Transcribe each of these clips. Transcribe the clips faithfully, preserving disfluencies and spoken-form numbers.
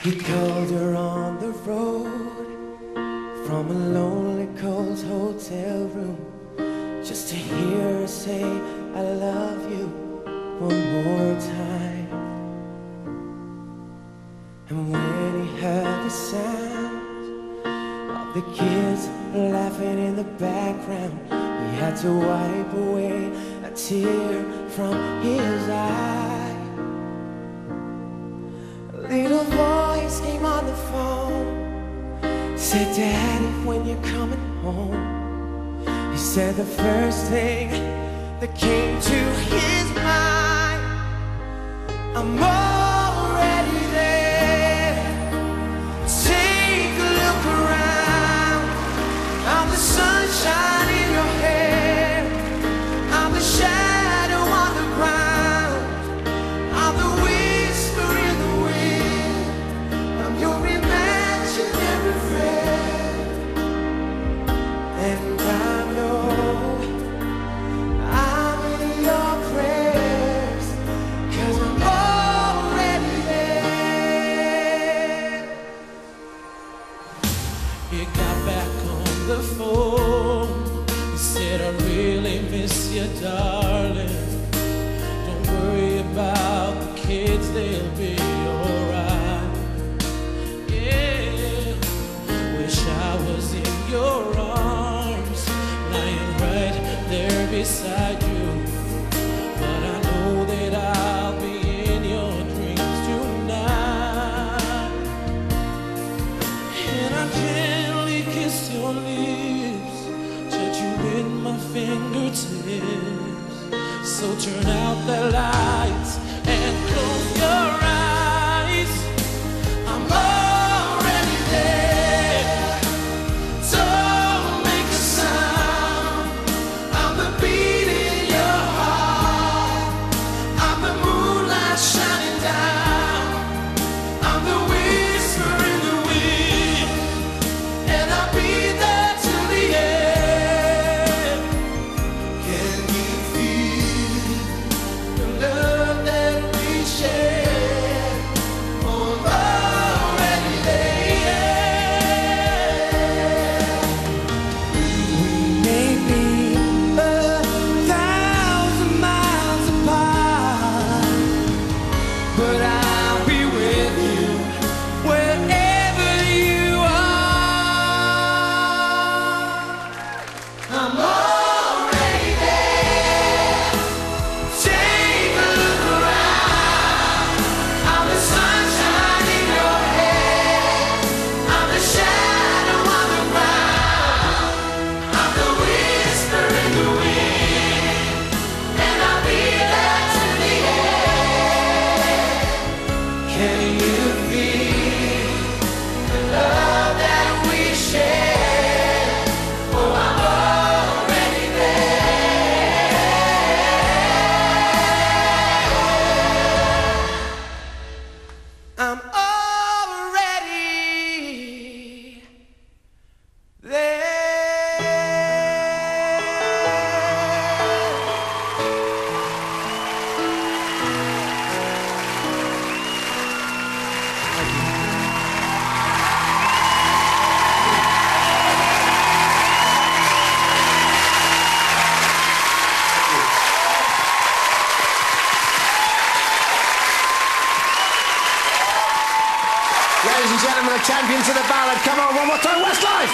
He called her on the road from a lonely cold hotel room, just to hear her say, I love you one more time. And when he heard the sound of the kids laughing in the background, he had to wipe away a tear from his eye. A little voice came on the phone, said, Daddy, when you're coming home? He said the first thing that came to his mind, I'm already there. Take a look around. I'm the sunshine in your hair. I'm the shadow on the ground. I'm the whisper in the wind. I'm your imaginary friend. And I know I'm in your prayers, 'cause I'm already there. He got back on the phone. He said, I really miss you, darling. Don't worry about the kids, they'll be alright. Yeah, wish I was in your arms, lying right there beside you. But I know that I'll be in your dreams tonight. And I gently kiss your lips, touch you with my fingertips. So turn out the lights and close your eyes. I'm already there. Don't make a sound. I'm the beat in your heart. I'm the moonlight shining down. I'm the whisper in the wind, and I'll be there till the end. Can you feel the love that we share? Oh, I'm already there. We may be a thousand miles apart, but I'll be with you wherever you are. I'm already there. Take a look around. I'm the sunshine in your hair. I'm the shadow on the ground. I'm the whisper in the wind, and I'll be there till the end. Can you feel the love that we share? Oh, I'm already there. I'm already there. Ladies and gentlemen, the champions of the ballad. Come on, one more time, Westlife!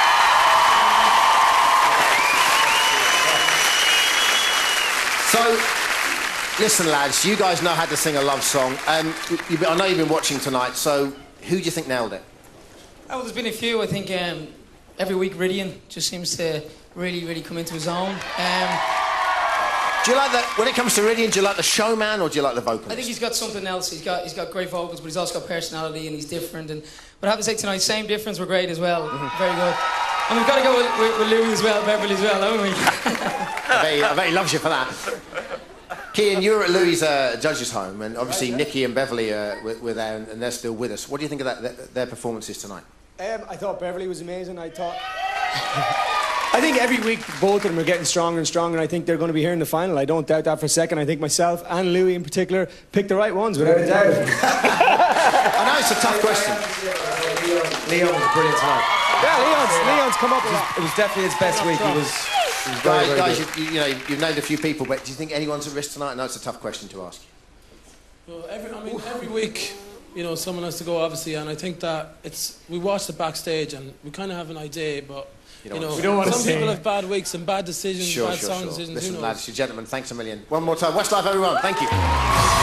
So, listen, lads, you guys know how to sing a love song. Um, you, I know you've been watching tonight, so who do you think nailed it? Oh, there's been a few. I think um, every week Ridian just seems to really, really come into his own. Um, Do you like the, when it comes to Ridian, do you like the showman or do you like the vocalist? I think he's got something else. He's got he's got great vocals, but he's also got personality and he's different. And but I have to say tonight, same difference were great as well. Mm-hmm. Very good. And we've got to go with, with, with Louis as well, Beverly as well, haven't we? I, bet he, I bet he loves you for that. Cian, you were at Louis' uh, judges' home, and obviously right, yeah. Nikki and Beverly uh, were, were there, and they're still with us. What do you think of that, their, their performances tonight? Um, I thought Beverly was amazing. I thought... I think every week both of them are getting stronger and stronger, and I think they're going to be here in the final. I don't doubt that for a second. I think myself and Louis in particular picked the right ones, without a doubt. I know it's a tough question. Leon was brilliant tonight. Yeah, Leon's, Leon's come up a lot. It was definitely his best week. He was, he was very, Guys, very guys good. you, you know, you've named a few people, but do you think anyone's at risk tonight? I know it's a tough question to ask. Well, every, I mean, every week, you know, someone has to go, obviously, and I think that it's, we watch the backstage and we kind of have an idea, but, You you, don't know, want to We don't want to some say people it. have bad weeks and bad decisions, Sure, bad sure, song sure. decisions, Listen, who knows? lads, you gentlemen, thanks a million. One more time. Westlife, everyone. Thank you.